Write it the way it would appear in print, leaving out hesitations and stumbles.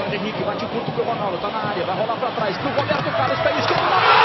Fernando Henrique bate curto pro Ronaldo, tá na área, vai rolar pra trás pro Roberto Carlos, pé esquerdo.